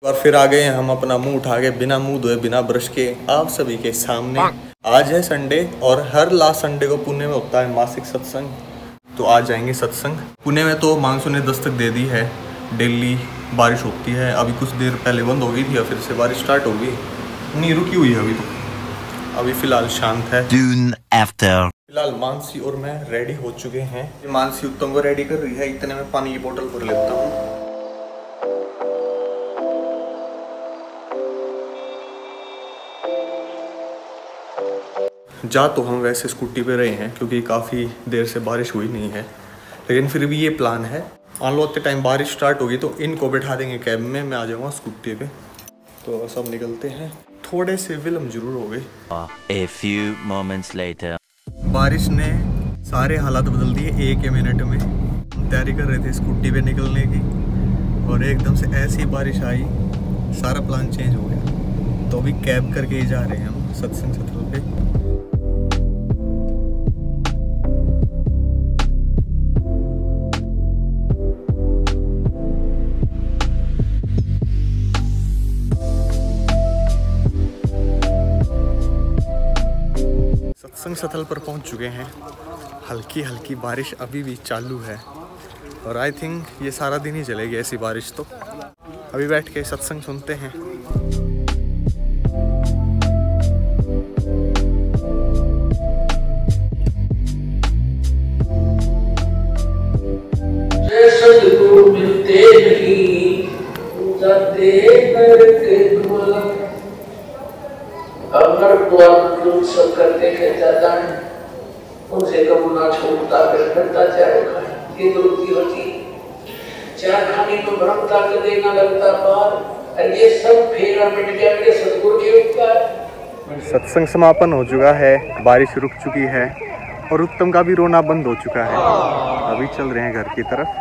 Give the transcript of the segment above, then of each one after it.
और फिर आ गए हम अपना मुंह उठा के बिना मुंह धोए बिना ब्रश के आप सभी के सामने। आज है संडे और हर लास्ट संडे को पुणे में होता है मासिक सत्संग, तो आज जाएंगे सत्संग। पुणे में तो मानसून ने दस्तक दे दी है, डेली बारिश होती है। अभी कुछ देर पहले बंद हो गई थी और फिर से बारिश स्टार्ट हो गई, नहीं रुकी हुई है अभी तो। अभी फिलहाल शांत है। फिलहाल मानसी और मैं रेडी हो चुके हैं। मानसी उत्तम को रेडी कर रही है, इतने में पानी की बोतल भर लेता हूँ। जा तो हम वैसे स्कूटी पे रहे हैं क्योंकि काफ़ी देर से बारिश हुई नहीं है, लेकिन फिर भी ये प्लान है। मान लो उतने टाइम बारिश स्टार्ट होगी तो इनको बैठा देंगे कैब में, मैं आ जाऊँगा स्कूटी पे। तो सब निकलते हैं। थोड़े से विलम्ब जरूर हो गए। A few moments later. बारिश ने सारे हालात बदल दिए एक मिनट में। हम तैयारी कर रहे थे स्कूटी पे निकलने की और एकदम से ऐसी बारिश आई, सारा प्लान चेंज हो गया। तो अभी कैब करके ही जा रहे हैं हम सत्संग स्थल पे। सत्संग स्थल पर पहुंच चुके हैं। हल्की हल्की बारिश अभी भी चालू है और आई थिंक ये सारा दिन ही चलेगी ऐसी बारिश। तो अभी बैठ के सत्संग सुनते हैं। सद्गुरु मिलते नहीं जाते करके अगर तो सब करते हैं ज्यादा उनसे कबू ना छोड़ता फिर करता चाहे खाए ये गलती होती। चार खाने को भ्रमता कर देना लगता पार और ये सब फेरा मिट गया मेरे सद्गुरु के उपकार। सत्संग समापन हो चुका है, बारिश रुक चुकी है और उत्तम का भी रोना बंद हो चुका है। अभी चल रहे हैं घर की तरफ।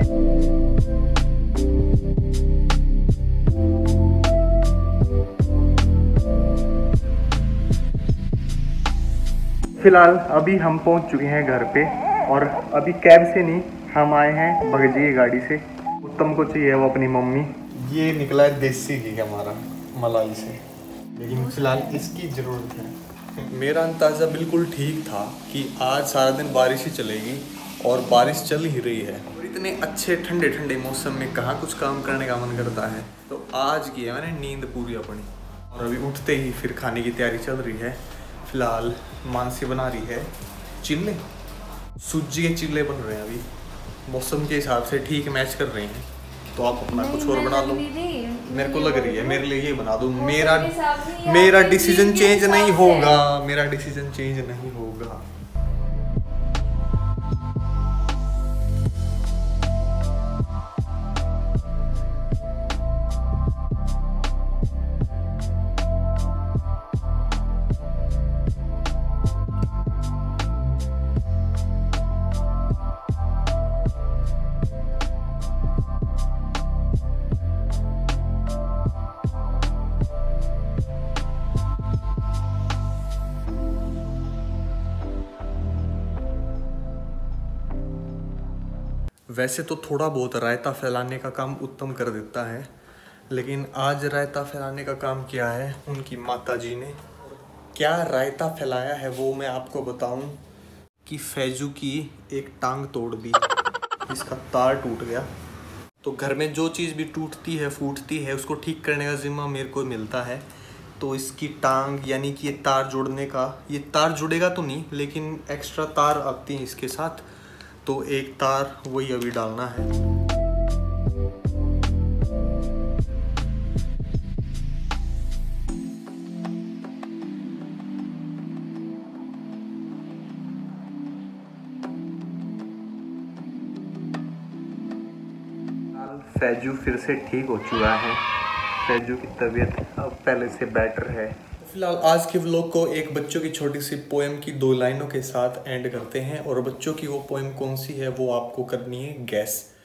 फिलहाल अभी हम पहुंच चुके हैं घर पे और अभी कैब से नहीं, हम आए हैं भगजी गाड़ी से। उत्तम को चाहिए वो अपनी मम्मी। ये निकला है देसी घी हमारा मलाई से, लेकिन फिलहाल इसकी ज़रूरत है। मेरा अंदाज़ा बिल्कुल ठीक था कि आज सारा दिन बारिश ही चलेगी और बारिश चल ही रही है। और इतने अच्छे ठंडे ठंडे मौसम में कहाँ कुछ काम करने का मन करता है। तो आज की है मैंने नींद पूरी अपनी और अभी उठते ही फिर खाने की तैयारी चल रही है। फिलहाल मानसी बना रही है चिल्ले, सूजी के चिल्ले बन रहे हैं। अभी मौसम के हिसाब से ठीक मैच कर रहे हैं। तो आप अपना कुछ और बना लो। मेरे को लग रही है मेरे लिए ये बना दो। मेरा डिसीजन चेंज नहीं होगा, मेरा डिसीजन चेंज नहीं होगा। वैसे तो थोड़ा बहुत रायता फैलाने का काम उत्तम कर देता है, लेकिन आज रायता फैलाने का काम किया है उनकी माताजी ने। क्या रायता फैलाया है वो मैं आपको बताऊं कि फैजू की एक टांग तोड़ दी, इसका तार टूट गया। तो घर में जो चीज़ भी टूटती है फूटती है उसको ठीक करने का जिम्मा मेरे को मिलता है। तो इसकी टांग यानी कि ये तार जोड़ने का, ये तार जुड़ेगा तो नहीं लेकिन एक्स्ट्रा तार आती हैं इसके साथ, तो एक तार वही अभी डालना है। फैजू फिर से ठीक हो चुका है। फैजू की तबीयत अब पहले से बेटर है। फिलहाल आज के व्लॉग को एक बच्चों की छोटी सी पोएम की 2 लाइनों के साथ एंड करते हैं और बच्चों की वो पोएम कौन सी है वो आपको करनी है गैस।